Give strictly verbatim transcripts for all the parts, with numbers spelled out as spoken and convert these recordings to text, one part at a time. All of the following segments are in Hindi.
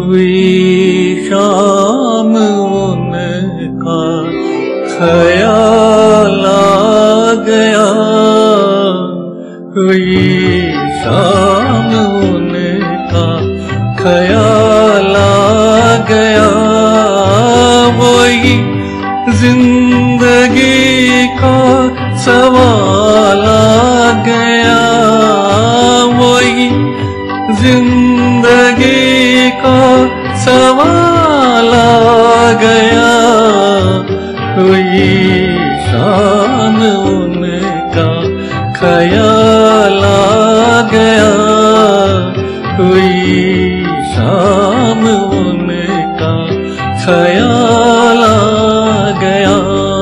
हुई शाम उनका ख्याल आ गया, हुई शाम उनका ख्याल आ गया। वही जिंदगी का सवाल आ गया, वही जिंदगी का सवाल आ गया। हुई शाम उनका ख्याल आ गया, हुई शाम उनका ख्याल आ गया।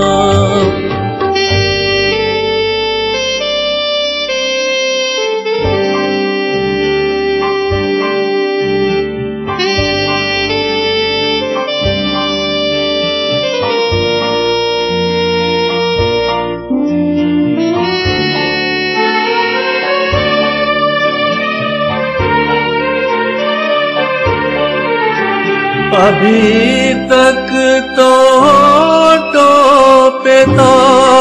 अभी तक तो होठों पे था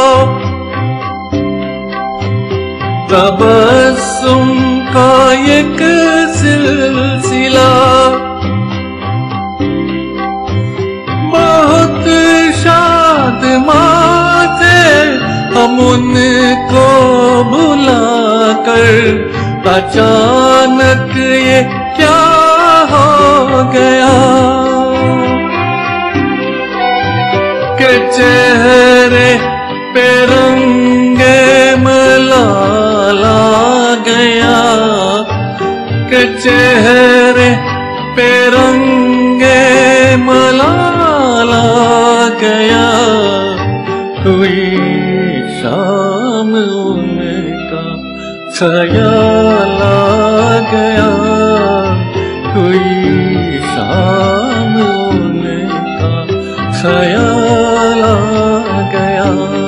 तबस्सुम का एक सिलसिला, बहुत शादमां थे हम उनको भुला कर। अचानक ये क्या हो गया के चेहरे पे रंगे मलाल आ गया, के चेहरे पे रंगे मलाल आ गया। हुई शाम उनका ख्याल आ गया, हुई शाम उनका ख्याल आ गया।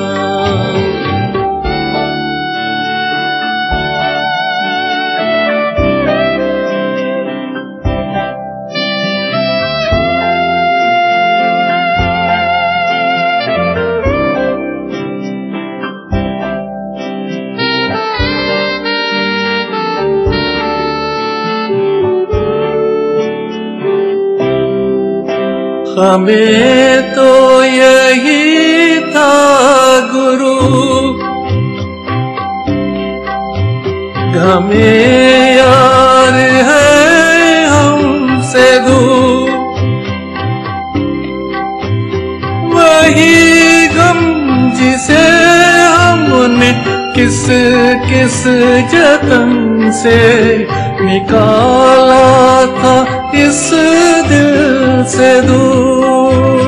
हमें तो यही था गुरु, हमें यार है हमसे दूर। वही गम जिसे हमने किस किस जतन से निकाला था इस दिल से दूर।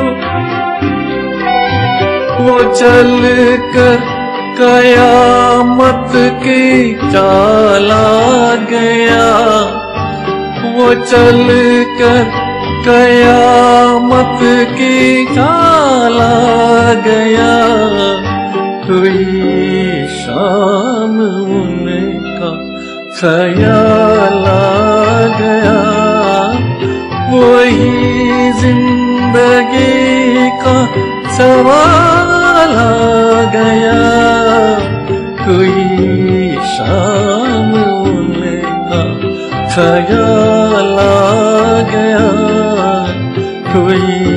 वो चल कर कयामत की चाल आ गया, वो चल कर कयामत की चाल आ गया। हुई शाम उनका ख्याल आ गया, वही जिंदगी का सवाल आ गया। हुई शाम उनका ख्याल आ गया, हुई